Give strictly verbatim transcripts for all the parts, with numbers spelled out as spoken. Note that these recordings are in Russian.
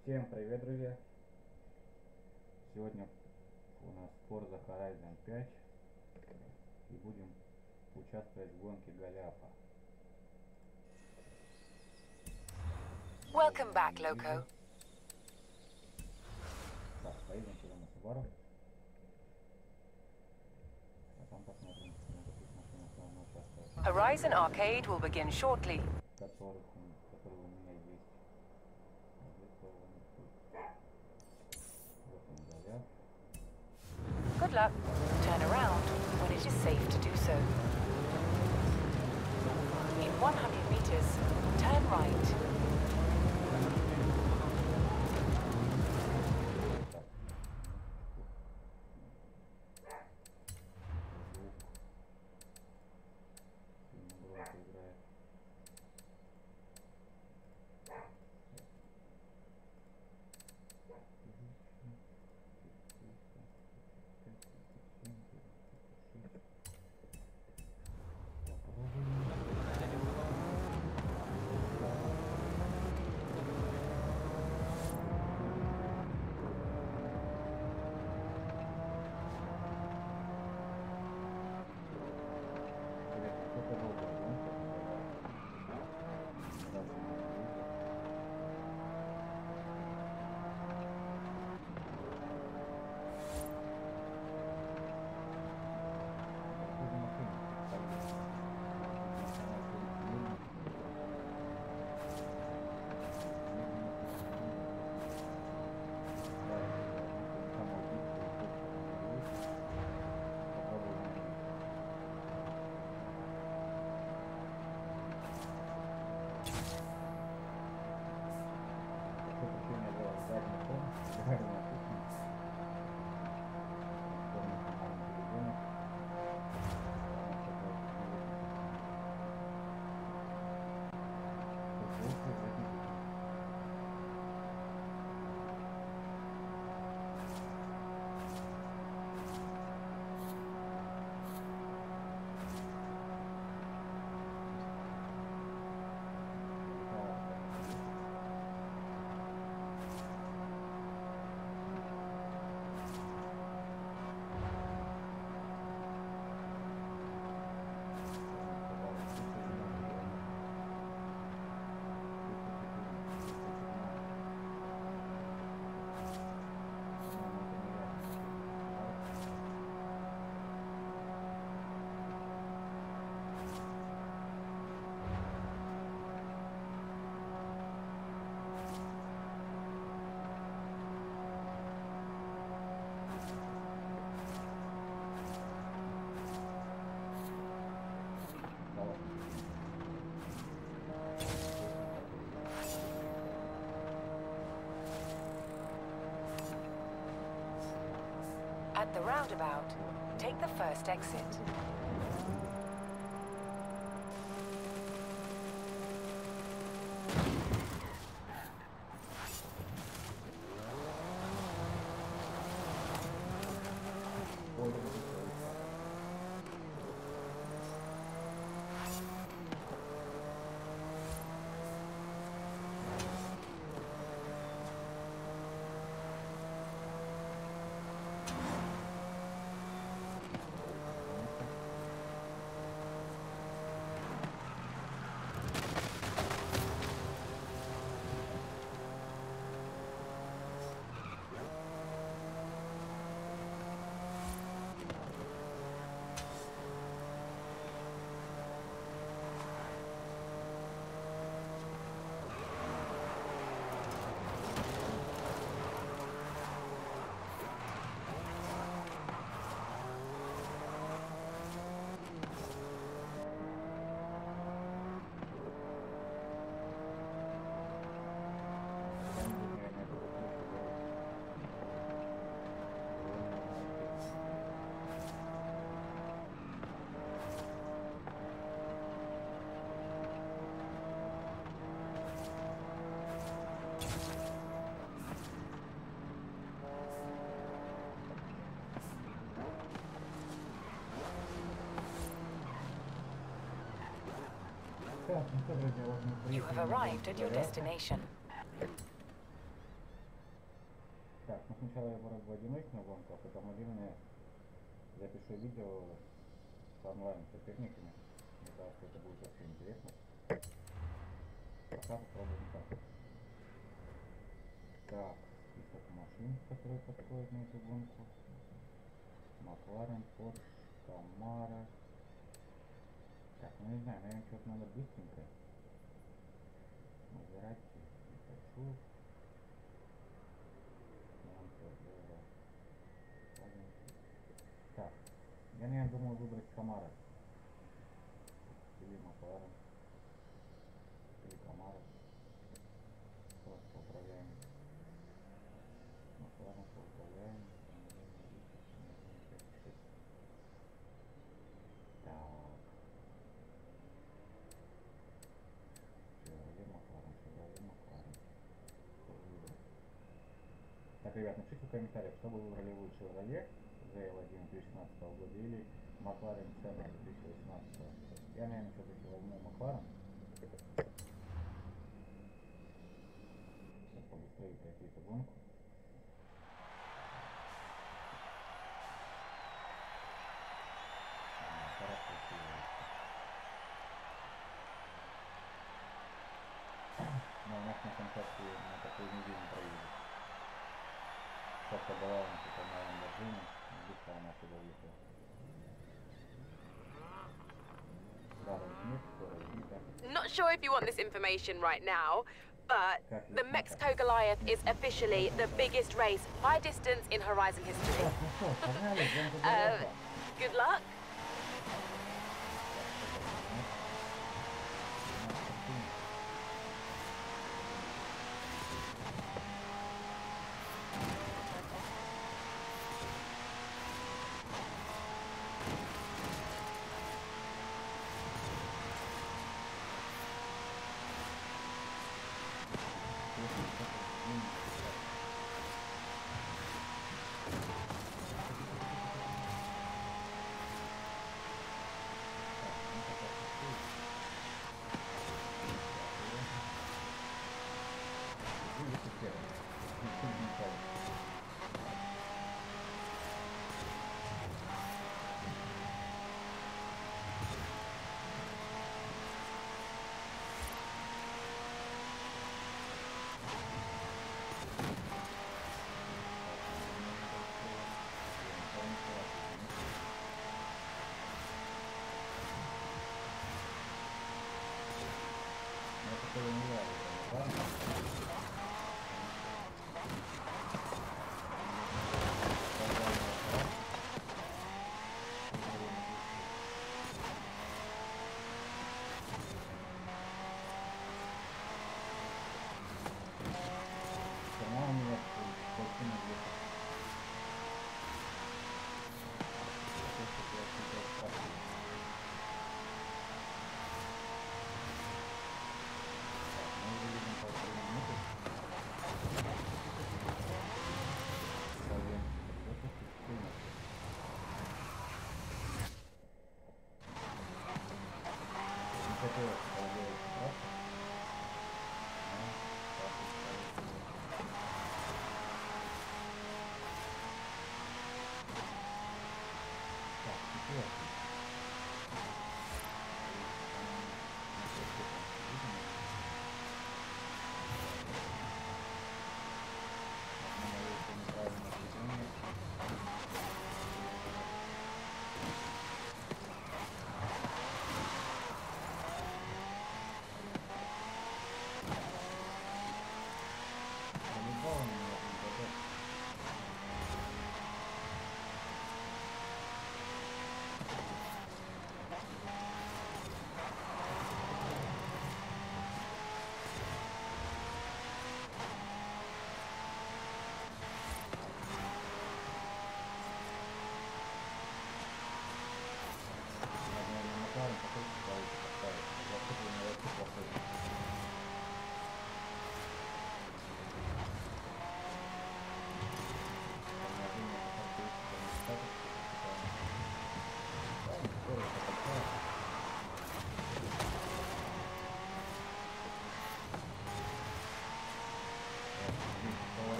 Всем привет, друзья! Сегодня у нас Forza Horizon пять и будем участвовать в гонке Голиафа. Welcome back, Loco. Так, поедем сюда на Subaru. А там посмотрим, на каких машинах мы участвовать. Horizon Arcade will begin shortly. Которых, которые у меня есть. Вот он, Голиаф. Good luck. Turn around when it is safe to do so. In one hundred meters, turn right. At the roundabout, take the first exit. You have arrived at your destination. сначала я брать в одиночную гонку, а потом отдельно запишу видео с онлайн соперниками. Мне кажется, это будет очень интересно. Пока попробуем так. Так, список машин, которые подходят на эту гонку. Макларен, Порш, Камара. Так, ну не знаю, наверное, что-то надо быстренько. Мазерати, Пикачу. Так, я, наверное, думаю выбрать Камара. Или Макларен. Или Камара. Просто поправляем. Макларен поправляем. Так. Шевроле Макларен, Шевроле Макларен. Так, ребят, напишите в комментариях, что вы выбрали лучше, Шевроле джей эл один две тысячи шестнадцатого года или Макларен Сенна две тысячи восемнадцатого. Я, наверное, все-таки возьму Макларен. Сейчас побыстрее пройти эту гонку. Но у нас на концерте на такой неделе не проедет. Как-то была у нас это на Lamborghini, быстро она сюда въехала. Not sure if you want this information right now, but the Mexico Goliath is officially the biggest race by distance in Horizon history. uh, good luck.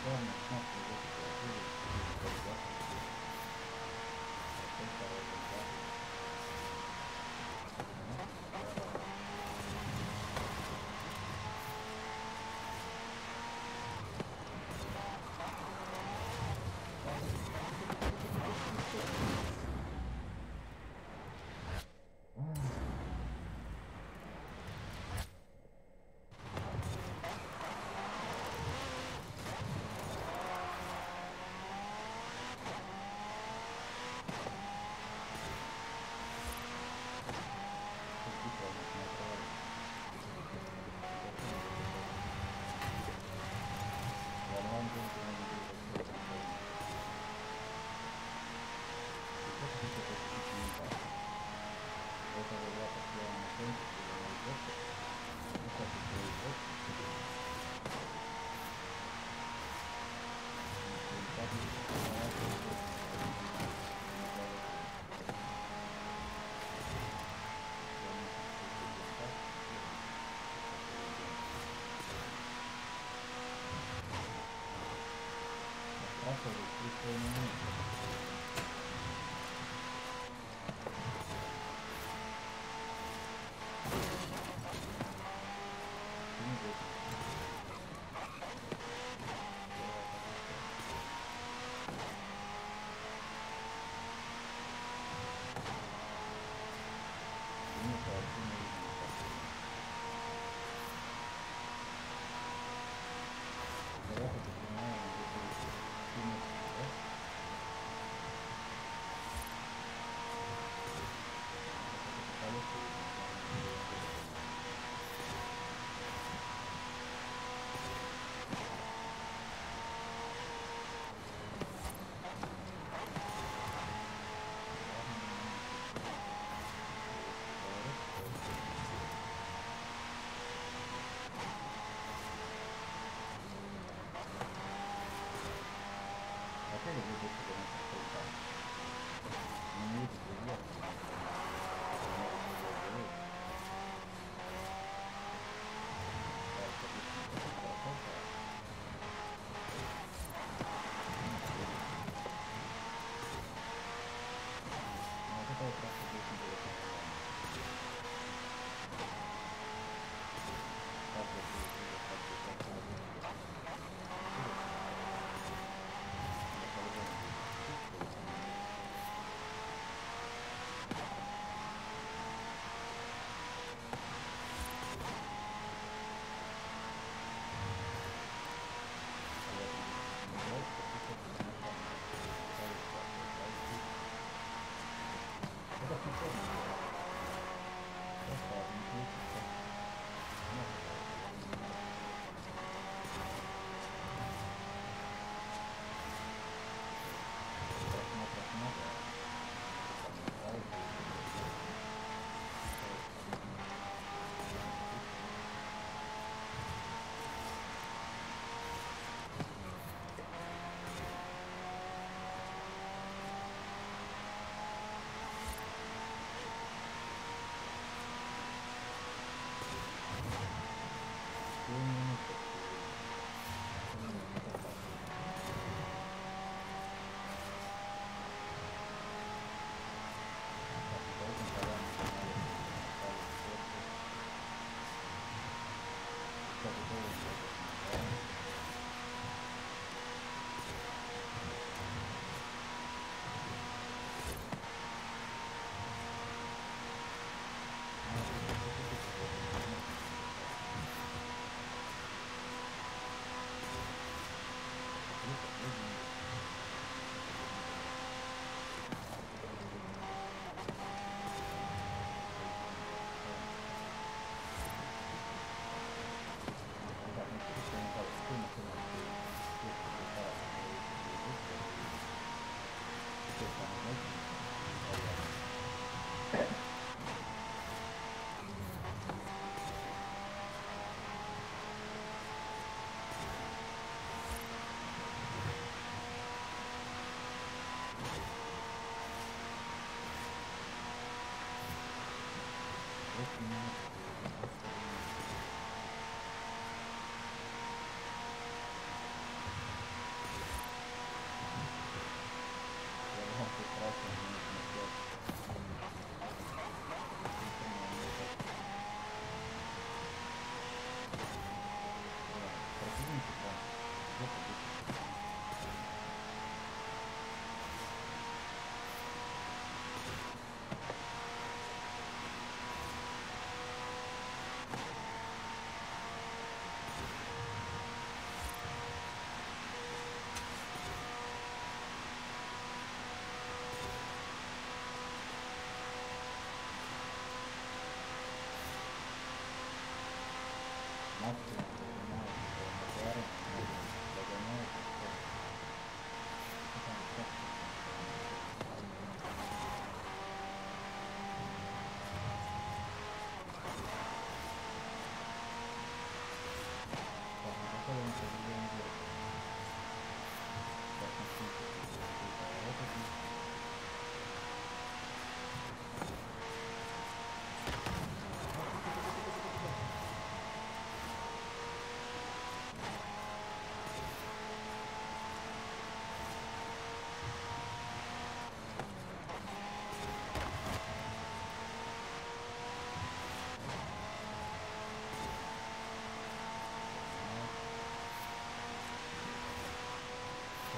Io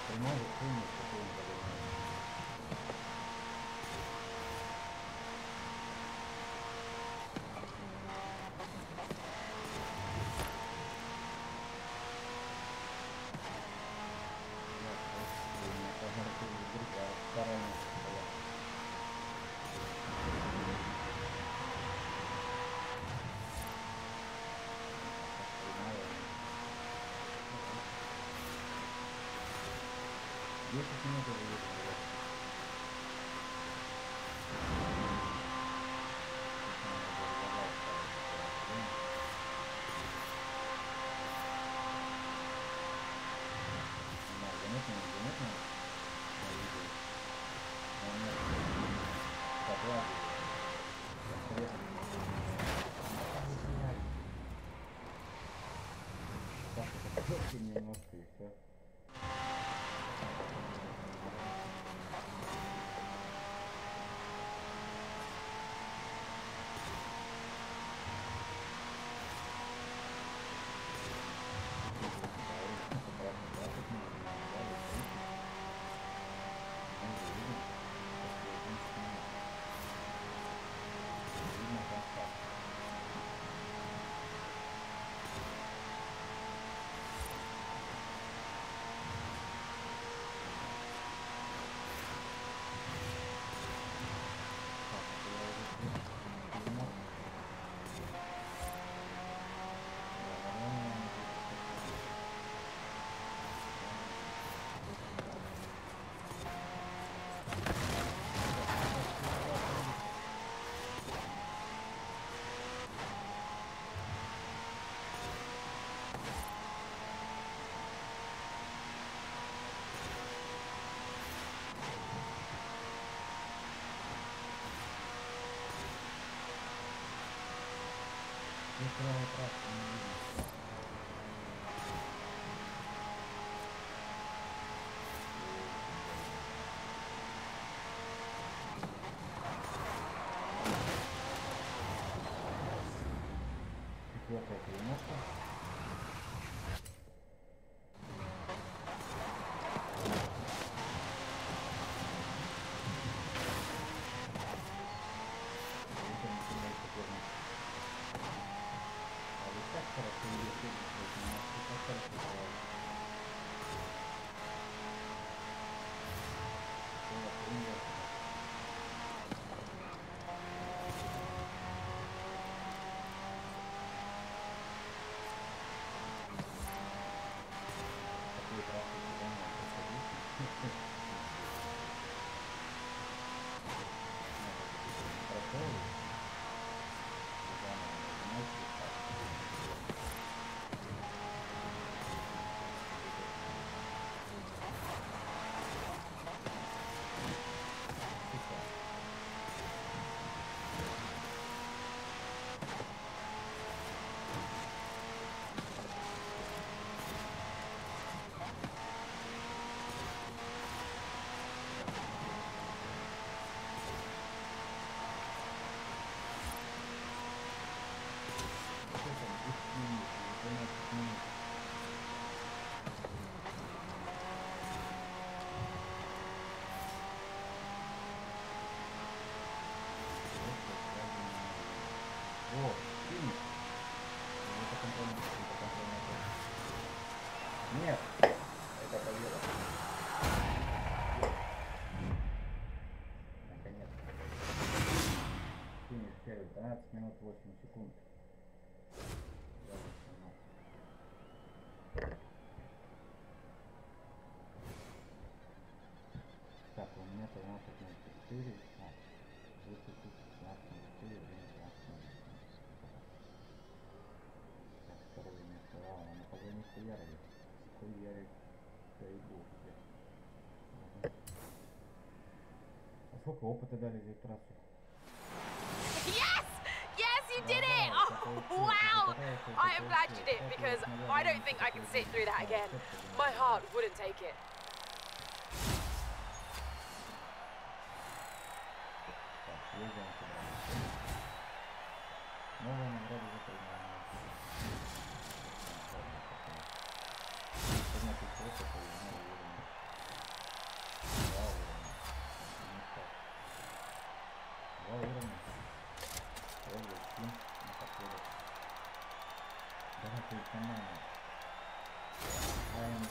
Прямой решение, какой он задумал. десять минут уже есть. Заметно, заметно. Так, это немножко и все. Правая трасса не видно. Четвертая перемотка. О, финиш. Это контрольная, это контрольная точка. Нет, это победа. Наконец-то. Финиш первый, двенадцать минут восемь секунд. Так, у меня тринадцать ноль четыре. А, двести пятнадцать ноль четыре, двенадцать ноль четыре. Так, второе место. А, на погоне хуярили. Хуярить. Дай бог. А сколько опыта дали за эту трассу? Yes! Yes, you did it! Oh, wow! I am glad you did, because I don't think I can sit through that again. My heart wouldn't take it. Новая награда за признание. Поднятый срок, это уверенно.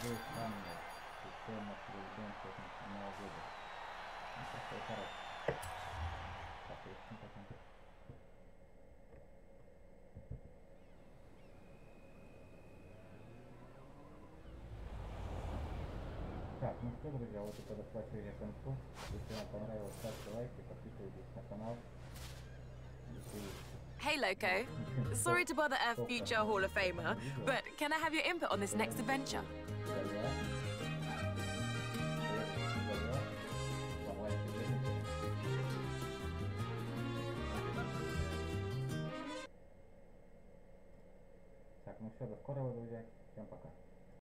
Надеюсь, там система президента Нового года. Ну, такой хороший. Соответственно, потом. Так, ну что, друзья, вот и подошла серия к концу. Если вам понравилось, ставьте лайки, подписывайтесь на канал. Hey Loco, sorry to bother our future Hall of Famer, but can I have your input on this next adventure? Так, ну все, до скорого, друзья. Всем пока.